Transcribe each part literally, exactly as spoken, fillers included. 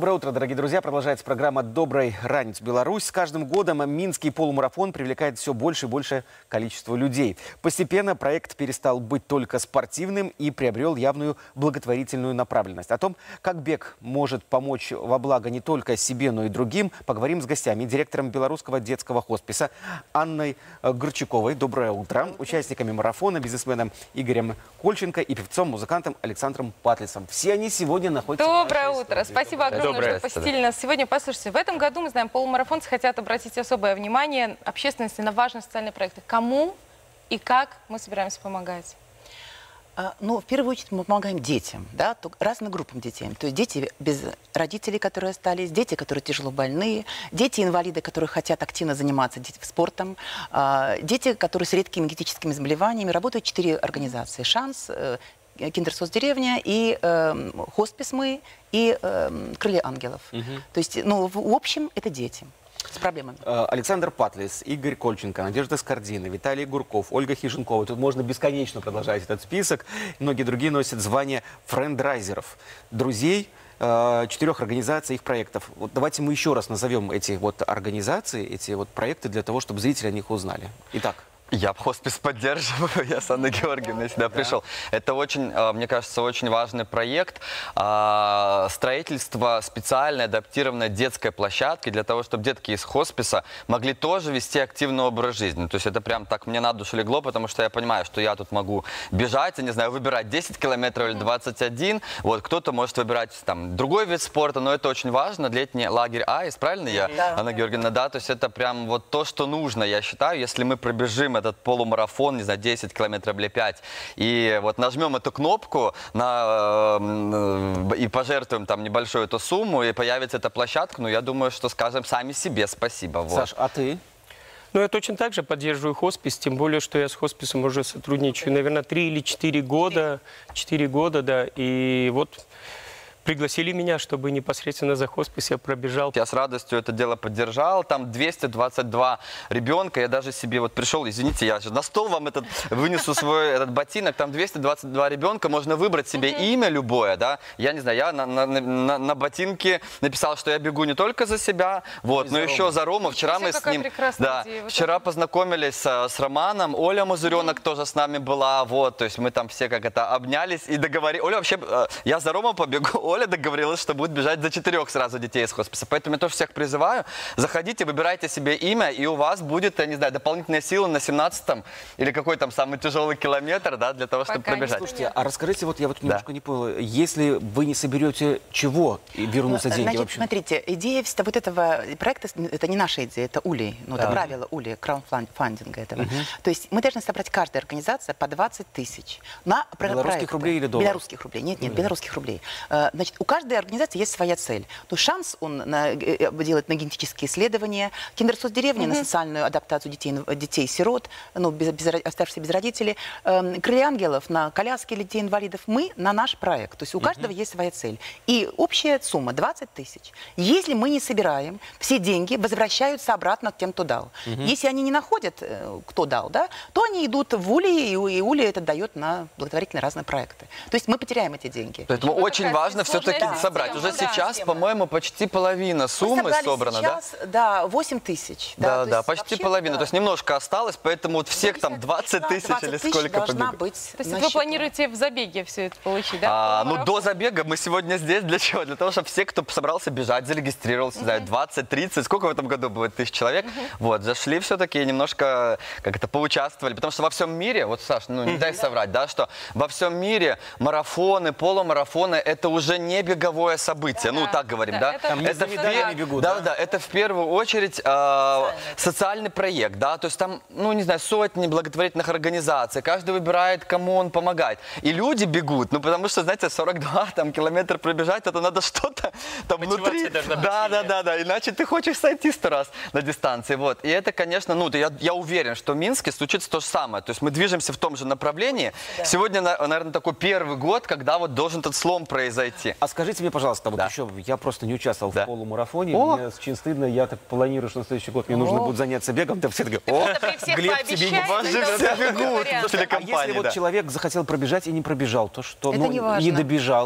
Доброе утро, дорогие друзья. Продолжается программа «Доброй ранец, Беларусь». С каждым годом Минский полумарафон привлекает все больше и больше количество людей. Постепенно проект перестал быть только спортивным и приобрел явную благотворительную направленность. О том, как бег может помочь во благо не только себе, но и другим, поговорим с гостями. Директором Белорусского детского хосписа Анной Горчаковой. Доброе утро. Участниками марафона, бизнесменом Игорем Кольченко и певцом-музыкантом Александром Патлисом. Все они сегодня находятся... Доброе утро. Спасибо огромное, Доброе что посетили нас сегодня. Послушайте, в этом году, мы знаем, полумарафонцы хотят обратить особое внимание общественности на важные социальные проекты. Кому и как мы собираемся помогать? Ну, в первую очередь мы помогаем детям, да, разным группам детей. То есть дети без родителей, которые остались, дети, которые тяжело больные, дети-инвалиды, которые хотят активно заниматься спортом, дети, которые с редкими генетическими заболеваниями. Работают четыре организации. «Шанс», «Киндерсоцдеревня» и э, «Хоспис мы» и э, «Крылья ангелов». Угу. То есть, ну, в, в общем, это дети с проблемами. Александр Патлис, Игорь Кольченко, Надежда Скордина, Виталий Гурков, Ольга Хиженкова. Тут можно бесконечно продолжать этот список. Многие другие носят звание френдрайзеров, друзей четырех организаций, их проектов. Вот давайте мы еще раз назовем эти вот организации, эти вот проекты для того, чтобы зрители о них узнали. Итак. Я хоспис поддерживаю, я с Анной Георгиевной сюда пришел. Это очень, мне кажется, очень важный проект. Строительство специальной адаптированной детской площадки для того, чтобы детки из хосписа могли тоже вести активный образ жизни. То есть это прям так мне на душу легло, потому что я понимаю, что я тут могу бежать, я не знаю, выбирать десять километров или двадцать один. Вот кто-то может выбирать там другой вид спорта, но это очень важно. Летний лагерь АИС, правильно я, да. Анна Георгиевна, да? То есть это прям вот то, что нужно, я считаю, если мы пробежим этот полумарафон, не знаю, десять километров или пять, и вот нажмем эту кнопку на, э, и пожертвуем там небольшую эту сумму, и появится эта площадка, ну, я думаю, что скажем сами себе спасибо. Вот. Саш, а ты? Ну, я точно так же поддерживаю хоспис, тем более, что я с хосписом уже сотрудничаю, наверное, три или четыре года, четыре года, да, и вот... Пригласили меня, чтобы непосредственно за хоспис я пробежал. Я с радостью это дело поддержал. Там двести двадцать два ребенка. Я даже себе вот пришел, извините, я же на стол вам этот вынесу свой этот ботинок. Там двести двадцать два ребенка. Можно выбрать себе mm-hmm. имя любое, да. Я не знаю, я на, на, на, на ботинке написал, что я бегу не только за себя, вот, но еще за Рому. Вчера мы с ним, да, идея, вот вчера это. познакомились с, с Романом. Оля Мазуренок mm-hmm. тоже с нами была, вот. То есть мы там все как это обнялись и договорились. Оля вообще, я за Рому побегу. Оля договорилась, что будет бежать за четырех сразу детей из хосписа. Поэтому я тоже всех призываю. Заходите, выбирайте себе имя, и у вас будет, я не знаю, дополнительная сила на семнадцатом или какой там самый тяжелый километр, да, для того, чтобы Пока пробежать. Слушайте, а расскажите, вот я вот немножко да. не понял, если вы не соберете чего, и вернутся деньги Значит, вообще? смотрите, идея вот этого проекта, это не наша идея, это УЛИ, ну, да. это правило УЛИ, краудфандинга этого. Угу. То есть мы должны собрать каждая организация по двадцать тысяч. На белорусских проекты. рублей или долларов? Белорусских рублей, нет, нет, угу. белорусских рублей. Значит, у каждой организации есть своя цель. То «Шанс» он на, делает на генетические исследования, «Киндерсоцдеревня» угу. на социальную адаптацию детей, детей-сирот, ну, без, без, оставшихся без родителей, э, «Крылья ангелов» на коляски для детей-инвалидов. Мы на наш проект. То есть у угу. каждого есть своя цель. И общая сумма двадцать тысяч. Если мы не собираем, все деньги возвращаются обратно к тем, кто дал. Угу. Если они не находят, кто дал, да, то они идут в УЛИ, и УЛИ это дает на благотворительные разные проекты. То есть мы потеряем эти деньги. Поэтому вот очень важно все-таки да, собрать. тема, Уже да, сейчас, тема. по-моему, почти половина суммы собрана, сейчас, да? да, восемь тысяч. Да, да, да, почти половина. Да. То есть немножко осталось, поэтому вот всех там двадцать тысяч или сколько должна побегут. быть. То есть вы планируете в забеге все это получить, да? А, ну, до забега мы сегодня здесь для чего? Для того, чтобы все, кто собрался бежать, зарегистрировался, uh-huh. двадцать тридцать, сколько в этом году будет тысяч человек, uh-huh. вот, зашли все-таки и немножко как это поучаствовали. Потому что во всем мире, вот, Саш, ну, не дай соврать, да, что во всем мире марафоны, полумарафоны, это уже не беговое событие, да, ну, так говорим, да? да? Это, Там это, в пер... бегут, да, да? да, это в первую очередь э, социальный проект, да, то есть там, ну, не знаю, сотни благотворительных организаций, каждый выбирает, кому он помогает. И люди бегут, ну, потому что, знаете, сорок два там, километра пробежать, это надо что-то там внутри. Да, да, да, да, иначе ты хочешь сойти сто раз на дистанции, вот. И это, конечно, ну, я, я уверен, что в Минске случится то же самое, то есть мы движемся в том же направлении. Да. Сегодня, наверное, такой первый год, когда вот должен этот слом произойти. победили. А скажите мне, пожалуйста, вот Да. еще, я просто не участвовал Да. в полумарафоне, О! мне очень стыдно, я так планирую, что на следующий год мне нужно будет заняться бегом, да все таки о, Это при всех Глеб, тебе не пообещать, вас же это все уже бегут. вариант. Слушай, А если компании, вот да. человек захотел пробежать и не пробежал, то что? Это Ну, не важно. не добежал.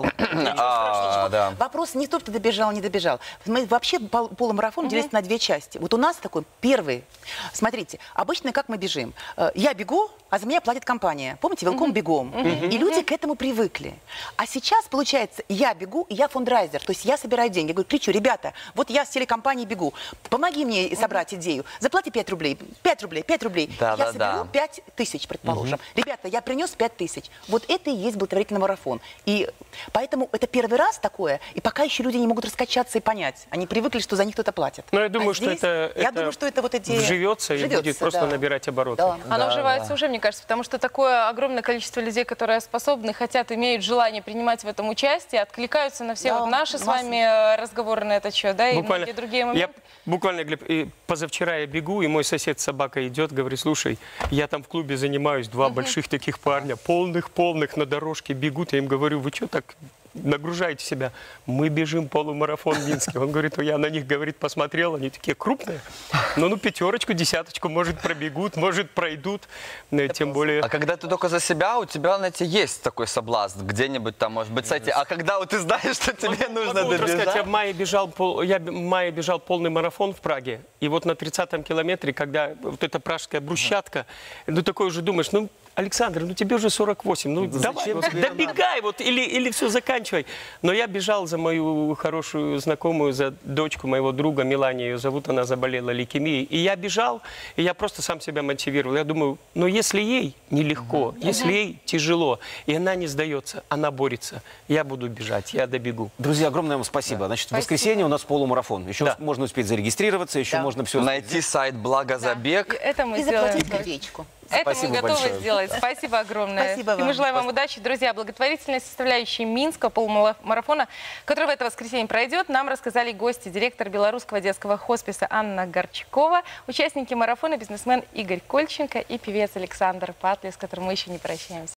А, да. Вопрос не то, кто добежал, не добежал. Мы вообще пол- полумарафон делится на две части. Вот у нас такой первый. Смотрите, обычно как мы бежим? Э, Я бегу, а за меня платит компания. Помните, велком бегом. И люди к этому привыкли. А сейчас, получается, я бегу, и я фондрайзер. То есть я собираю деньги. Я говорю, кричу, ребята, вот я с телекомпанией бегу. Помоги мне собрать идею. Заплати пять рублей. пять рублей, пять рублей. Да, я да, соберу да. пять тысяч, предположим. Ребята, я принес пять тысяч. Вот это и есть благотворительный марафон. И поэтому это первый раз такое, и пока еще люди не могут раскачаться и понять. Они привыкли, что за них кто-то платит. Но я думаю, А что здесь- это, Я это думаю, что это вот идея... вживется и будет Вживется, просто да. набирать обороты. Да. Оно Да, вживается да. уже, мне кажется, потому что такое огромное количество людей, которые способны, хотят, имеют желание принимать в этом участие, откликаются на все Да, вот наши с масса. вами э, разговоры на этот счет, да, и Буквально, многие другие я, моменты. буквально, Глеб, и позавчера я бегу, и мой сосед с собакой идет, говорит, слушай, я там в клубе занимаюсь, два больших таких парня, полных-полных на дорожке бегут. Я им говорю, вы что так нагружаете себя? Мы бежим полумарафон в Минске. Он говорит, я на них, говорит, посмотрел, они такие крупные. Ну, ну, пятерочку, десяточку, может, пробегут, может, пройдут. Ну, тем более... А когда ты только за себя, у тебя, знаете, есть такой соблазн где-нибудь там, может быть, кстати, а когда вот ты знаешь, что тебе нужно Могу вот рассказать, я добежать? в мае бежал, пол- я в мае бежал полный марафон в Праге, и вот на тридцатом километре, когда вот эта пражская брусчатка, ну такой уже думаешь, ну, Александр, ну тебе уже сорок восемь, ну давай, зачем вот, тебе это добегай, вот, или, или все заканчивай. Но я бежал за мою хорошую знакомую, за дочку моего друга, Мелания ее зовут, она заболела лейкемией, и я бежал, и я просто сам себя мотивировал. Я думаю, ну если ей нелегко, если ей тяжело, и она не сдается, она борется, я буду бежать, я добегу. Друзья, огромное вам спасибо. Значит, в воскресенье у нас полумарафон. Еще Да. можно успеть зарегистрироваться, еще Да. можно все... Найти сайт И Благозабег. это мы И сделаем. заплатить копеечку. Это Спасибо мы готовы большое. сделать. Спасибо огромное. Спасибо И мы вам. желаем вам удачи. Друзья, благотворительная составляющая Минского полумарафона, который в это воскресенье пройдет, нам рассказали гости, директор Белорусского детского хосписа Анна Горчакова, участники марафона, бизнесмен Игорь Кольченко и певец Александр Патлис, с которым мы еще не прощаемся.